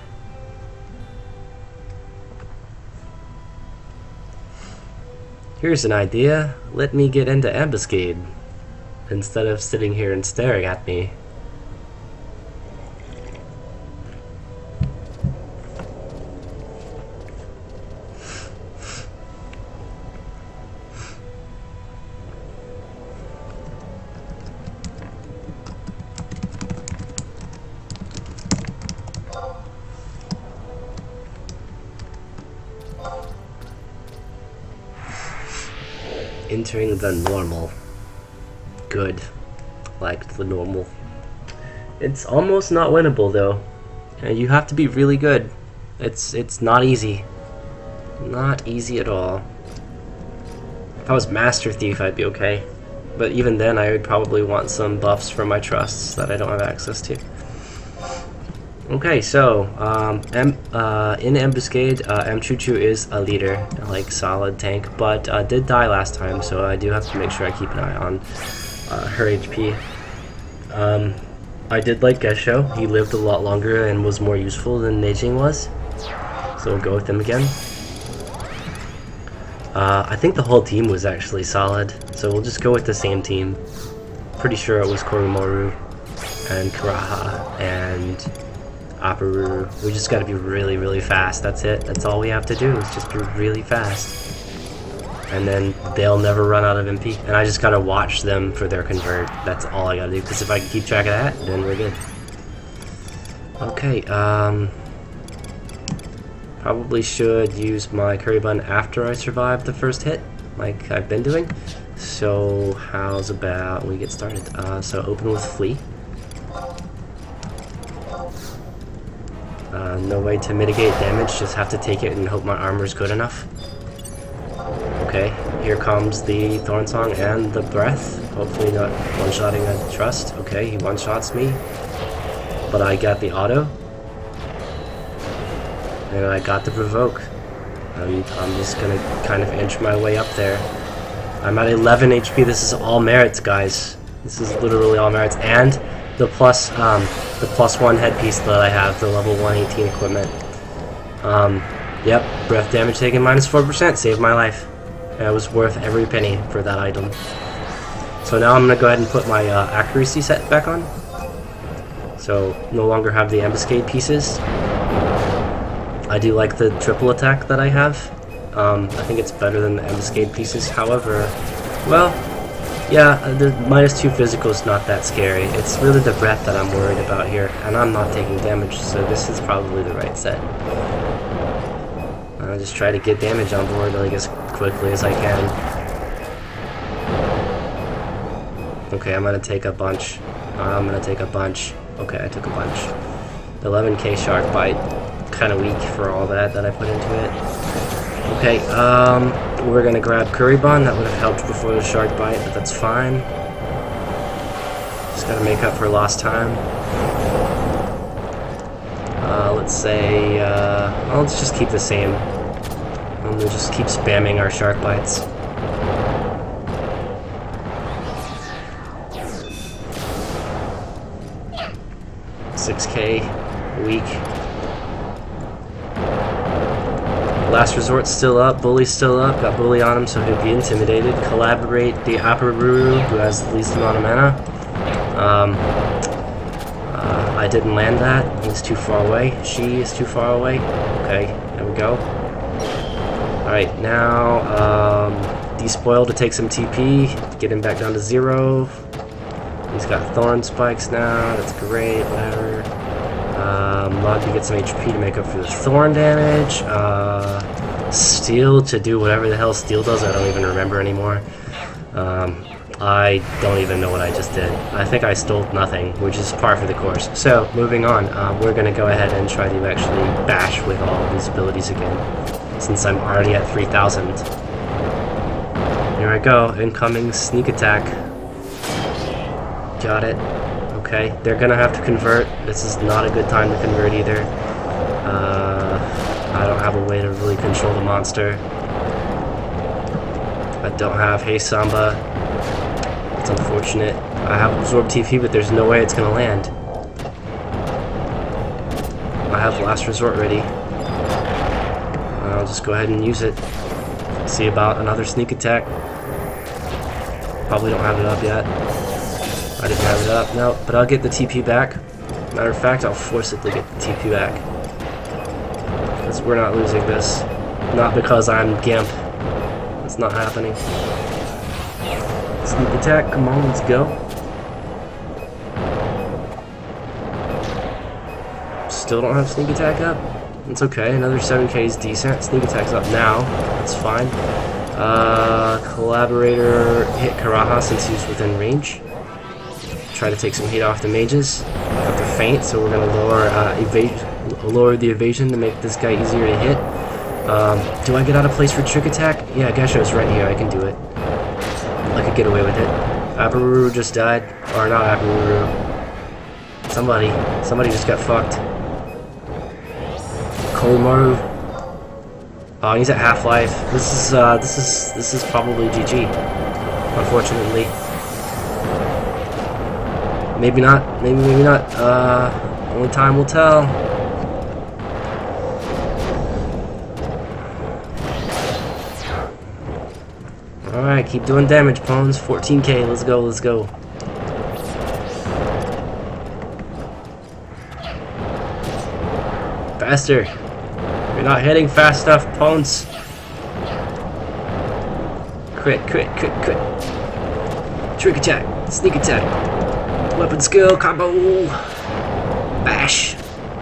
Here's an idea. Let me get into Ambuscade instead of sitting here and staring at me. Entering the normal. Good. Liked the normal. It's almost not winnable though. And you have to be really good. It's it's not easy. Not easy at all. If I was Master Thief I'd be okay. But even then I would probably want some buffs for my trusts that I don't have access to. Okay, so um, M, uh, in Ambuscade, uh, Mchuchu is a leader, like solid tank, but uh, did die last time, so I do have to make sure I keep an eye on uh, her H P. Um, I did like Gesho. He lived a lot longer and was more useful than Neijing was, so we'll go with him again. Uh, I think the whole team was actually solid, so we'll just go with the same team. Pretty sure it was Koromoru and Karaha and Aparuru. We just gotta be really, really fast. That's it. That's all we have to do, is just be really fast. And then they'll never run out of M P. And I just gotta watch them for their convert. That's all I gotta do, because if I can keep track of that, then we're good. Okay, um... probably should use my curry bun after I survive the first hit, like I've been doing. So, how's about we get started? Uh, so open with Flea. Uh, no way to mitigate damage, just have to take it and hope my armor's good enough. Okay, here comes the Thorn Song and the Breath. Hopefully not one-shotting a Trust. Okay, he one-shots me. But I got the auto. And I got the Provoke. And I'm just gonna kind of inch my way up there. I'm at eleven H P, this is all merits, guys. This is literally all merits. And the plus um, the plus one headpiece that I have, the level one eighteen equipment. Um, yep, breath damage taken minus four percent, saved my life. And it was worth every penny for that item. So now I'm gonna go ahead and put my uh, accuracy set back on. So no longer have the ambuscade pieces. I do like the triple attack that I have. Um, I think it's better than the ambuscade pieces. However, well, yeah, the minus two physical is not that scary. It's really the breath that I'm worried about here, and I'm not taking damage, so this is probably the right set. I'll just try to get damage on board like as quickly as I can. Okay, I'm gonna take a bunch. I'm gonna take a bunch. Okay, I took a bunch. eleven K shark bite. Kind of weak for all that that I put into it. Okay, um, we're gonna grab Kuribon. That would have helped before the shark bite, but that's fine. Just gotta make up for lost time. Uh, let's say, uh, well, let's just keep the same. And we'll just keep spamming our shark bites. six K, weak. Last Resort's still up, Bully's still up, got Bully on him so he'll be intimidated. Collaborate the Aparuru, who has the least amount of mana. Um, uh, I didn't land that, he's too far away. She is too far away. Okay, there we go. Alright, now, um, Despoil to take some T P, get him back down to zero. He's got Thorn Spikes now, that's great, whatever. Um, Log to get some H P to make up for the Thorn damage. Uh, Steel to do whatever the hell Steel does, I don't even remember anymore. Um, I don't even know what I just did. I think I stole nothing, which is par for the course. So, moving on, uh, we're going to go ahead and try to actually bash with all of these abilities again, since I'm already at three thousand. Here I go, incoming sneak attack. Got it. Okay, they're gonna have to convert. This is not a good time to convert either. Uh, I don't have a way to really control the monster. I don't have Hey Samba. It's unfortunate. I have Absorb T P, but there's no way it's gonna land. I have Last Resort ready. I'll just go ahead and use it. See about another sneak attack. Probably don't have it up yet. I didn't have it up, no, but I'll get the T P back. Matter of fact, I'll force it to get the T P back. Because we're not losing this. Not because I'm Gimp. It's not happening. Sneak attack, come on, let's go. Still don't have sneak attack up? It's okay, another seven K is decent. Sneak attack's up now, that's fine. Uh, Collaborator hit Karaha since he's within range. Try to take some heat off the mages. Got the feint, so we're gonna lower uh, evade, lower the evasion to make this guy easier to hit. Um, do I get out of place for trick attack? Yeah, Gesho's right here. I can do it. I could get away with it. Aparuru just died, or not Aparuru. Somebody, somebody just got fucked. Kolimaru. Oh, he's at half life. This is uh, this is this is probably G G. Unfortunately. Maybe not, maybe, maybe not, uh, only time will tell. Alright, keep doing damage, Pawns, fourteen K, let's go, let's go. Faster, you're not hitting fast enough, Pawns. Crit, crit, crit, crit. Trick attack, sneak attack. Weapon skill, combo, bash.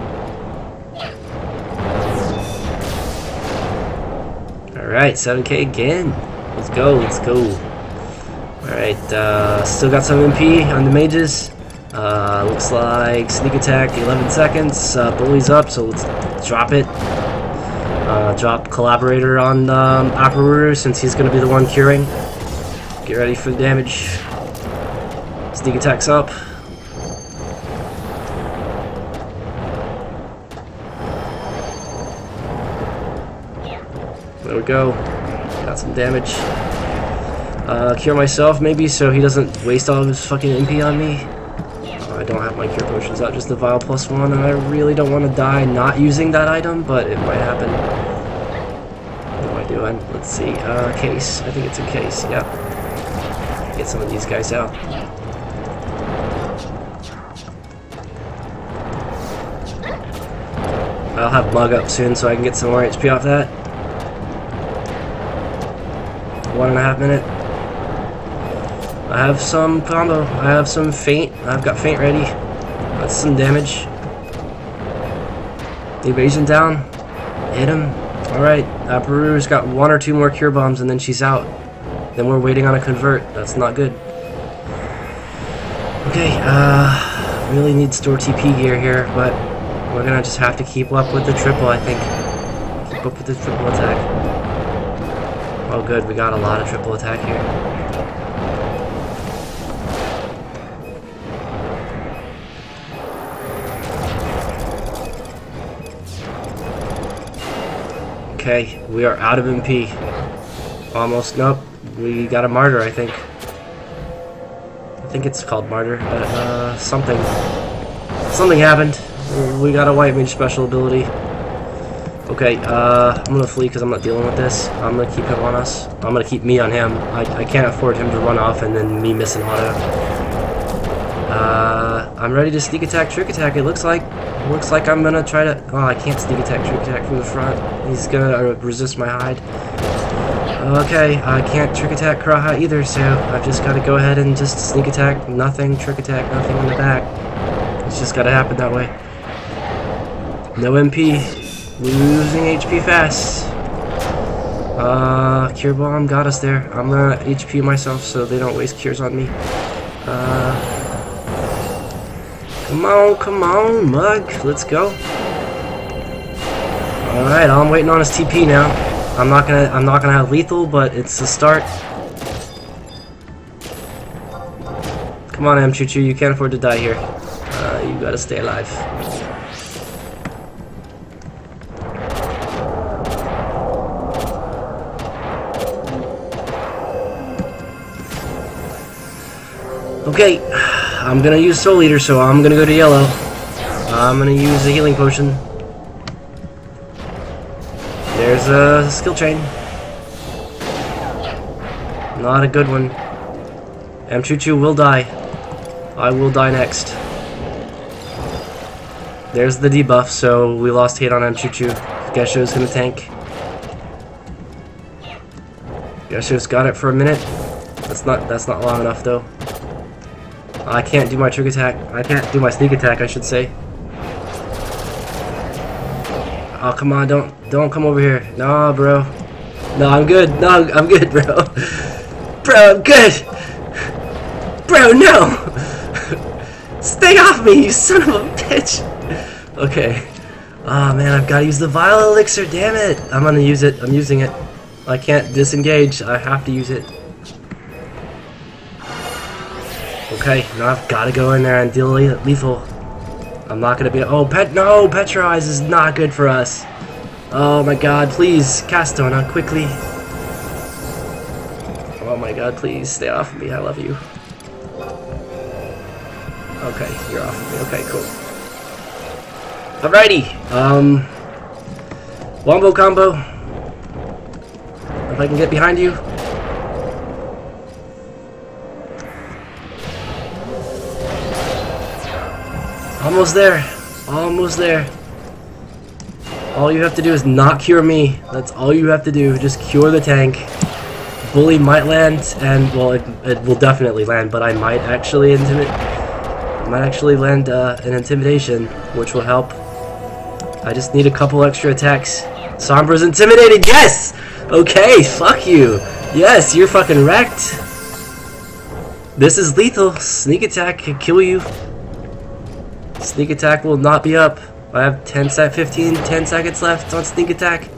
Alright, seven K again. Let's go, let's go. Alright, uh, still got some M P on the mages. Uh, looks like sneak attack, eleven seconds. Uh, Bully's up, so let's drop it. Uh, drop Collaborator on um, Aparuru since he's going to be the one curing. Get ready for the damage. Sneak attack's up. There we go. Got some damage. Uh, cure myself maybe so he doesn't waste all of his fucking M P on me. Oh, I don't have my cure potions out, just the vial plus one, and I really don't want to die not using that item, but it might happen. What am I doing? Let's see. Uh, case. I think it's a case. Yep. Get some of these guys out. I'll have Mug up soon so I can get some more H P off that. One and a half minute. I have some combo. I have some feint. I've got feint ready. That's some damage. Evasion down. Hit him. Alright. Uh, Peru's got one or two more cure bombs and then she's out. Then we're waiting on a convert. That's not good. Okay. Uh, really need store T P gear here, but we're gonna just have to keep up with the triple, I think. Keep up with the triple attack. Oh good, we got a lot of triple attack here. Okay, we are out of M P. Almost, nope. We got a martyr, I think. I think it's called martyr, but uh, something. Something happened. We got a white mage special ability. Okay, uh, I'm gonna flee because I'm not dealing with this. I'm gonna keep him on us. I'm gonna keep me on him. I, I can't afford him to run off and then me miss an auto. Uh, I'm ready to sneak attack, trick attack. It looks like. Looks like I'm gonna try to. Oh, I can't sneak attack, trick attack from the front. He's gonna uh, resist my hide. Okay, I can't trick attack Kraha either, so I've just got to go ahead and just sneak attack. Nothing, trick attack, nothing in the back. It's just gotta happen that way. No M P. Losing H P fast. Uh, Cure Bomb got us there. I'm gonna H P myself so they don't waste cures on me. Uh, come on, come on, Mug. Let's go. Alright, I'm waiting on his T P now. I'm not gonna I'm not gonna have lethal, but it's a start. Come on, M. Choo Choo, you can't afford to die here. Uh, you gotta stay alive. Okay, I'm gonna use Soul Eater, so I'm gonna go to yellow. I'm gonna use a healing potion. There's a skill chain. Not a good one. M. Choo Choo will die. I will die next. There's the debuff, so we lost hit on M. Choo Choo. Gesho's gonna tank. Gesho's got it for a minute. That's not that's not long enough though. I can't do my trick attack. I can't do my sneak attack, I should say. Oh, come on, don't don't come over here. No, bro. No, I'm good. No, I'm good, bro. Bro, I'm good. Bro, no. Stay off me, you son of a bitch. Okay. Oh, man, I've got to use the Vile Elixir. Damn it. I'm going to use it. I'm using it. I can't disengage. I have to use it. Okay, now I've got to go in there and deal lethal. I'm not gonna be. Oh, pet. No, Petrize is not good for us. Oh my God! Please, Castona, quickly. Oh my God! Please stay off of me. I love you. Okay, you're off of me. Okay, cool. Alrighty. Um, Wombo combo. If I can get behind you. Almost there. Almost there. All you have to do is not cure me. That's all you have to do. Just cure the tank. Bully might land, and well, it, it will definitely land. But I might actually intimidate. Might actually land uh, an intimidation, which will help. I just need a couple extra attacks. Sombra's intimidated. Yes. Okay. Fuck you. Yes, you're fucking wrecked. This is lethal. Sneak attack can kill you. Sneak attack will not be up. I have ten sec, fifteen, ten seconds left on sneak attack.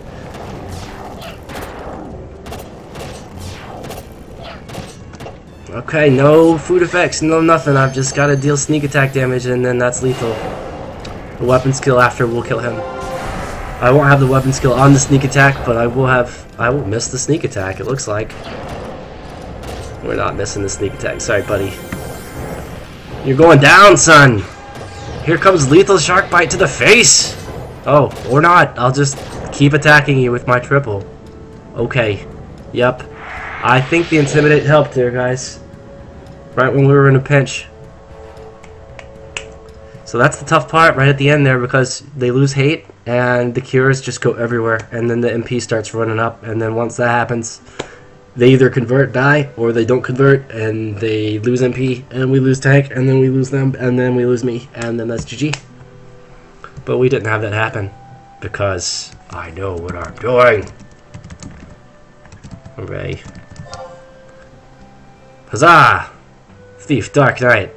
Okay, no food effects, no nothing. I've just got to deal sneak attack damage, and then that's lethal. The weapon skill after will kill him. I won't have the weapon skill on the sneak attack, but I will have. I will miss the sneak attack. It looks like we're not missing the sneak attack. Sorry, buddy. You're going down, son! Here comes Lethal Shark Bite to the face! Oh, or not. I'll just keep attacking you with my triple. Okay. Yep. I think the Intimidate helped there, guys. Right when we were in a pinch. So that's the tough part right at the end there, because they lose hate and the cures just go everywhere, and then the M P starts running up, and then once that happens, they either convert, die, or they don't convert and they lose M P and we lose tank, and then we lose them, and then we lose me, and then that's G G. But we didn't have that happen because I know what I'm doing. Hooray. Huzzah! Thief, Dark Knight.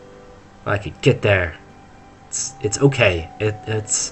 I could get there. It's it's okay. It it's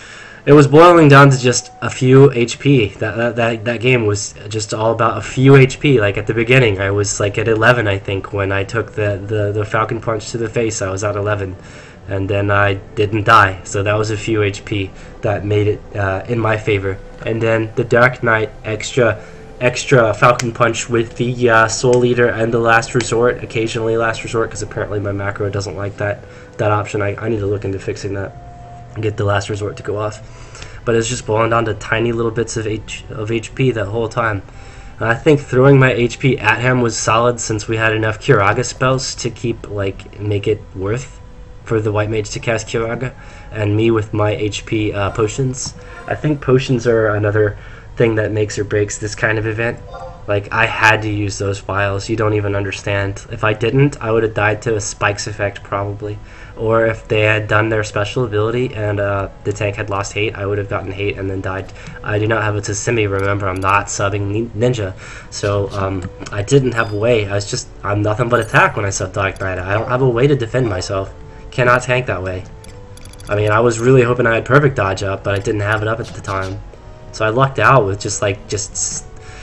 it was boiling down to just a few H P. That that that, that game was just all about a few H P. Like at the beginning, I was like at eleven, I think, when I took the the the Falcon Punch to the face. I was at eleven, and then I didn't die. So that was a few H P that made it uh, in my favor. And then the Dark Knight extra. extra Falcon Punch with the uh, Soul Eater and the Last Resort, occasionally Last Resort, because apparently my macro doesn't like that that option. I, I need to look into fixing that and get the Last Resort to go off. But it's just boiling down to tiny little bits of H of H P that whole time. And I think throwing my H P at him was solid, since we had enough Curaga spells to keep, like, make it worth for the White Mage to cast Curaga, and me with my H P uh, potions. I think potions are another thing that makes or breaks this kind of event. Like, I had to use those files. You don't even understand. If I didn't, I would have died to a spikes effect probably, or if they had done their special ability and uh, the tank had lost hate, I would have gotten hate and then died. I do not have a Tsutsumi. Remember, I'm not subbing Ninja, so um, I didn't have a way. I was just I'm nothing but attack when I sub Dark Knight. I don't have a way to defend myself. Cannot tank that way. I mean, I was really hoping I had perfect dodge up, but I didn't have it up at the time. So I lucked out with just like, just,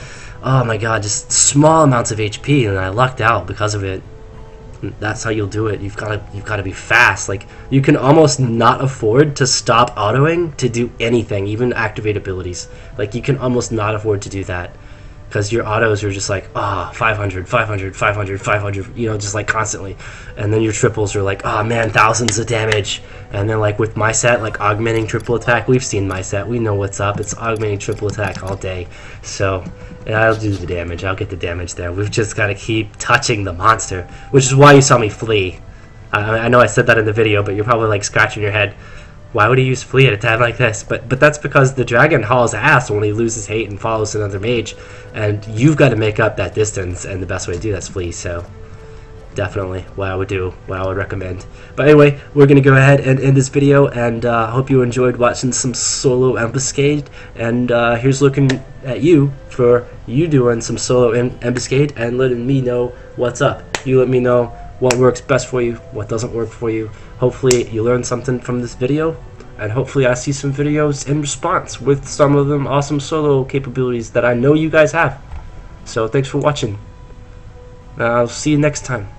oh my god, just small amounts of H P, and I lucked out because of it. And that's how you'll do it. You've got to, you've got to be fast. Like, you can almost not afford to stop autoing to do anything, even activate abilities. Like, you can almost not afford to do that, because your autos are just like, ah, oh, five hundred, five hundred, five hundred, five hundred, you know, just like constantly. And then your triples are like, oh man, thousands of damage. And then like with my set, like augmenting triple attack, we've seen my set, we know what's up. It's augmenting triple attack all day. So I'll do the damage, I'll get the damage there. We've just got to keep touching the monster, which is why you saw me flee. I, I know I said that in the video, but you're probably like scratching your head. Why would he use Flee at a time like this? But but that's because the dragon hauls ass when he loses hate and follows another mage, and you've got to make up that distance, and the best way to do that's Flee. So definitely what I would do, what I would recommend. But anyway, we're gonna go ahead and end this video, and uh, hope you enjoyed watching some solo Ambuscade. And uh, here's looking at you for you doing some solo Ambuscade and letting me know what's up. You let me know what works best for you, what doesn't work for you. Hopefully you learned something from this video, and hopefully I see some videos in response with some of them awesome solo capabilities that I know you guys have. So thanks for watching. I'll see you next time.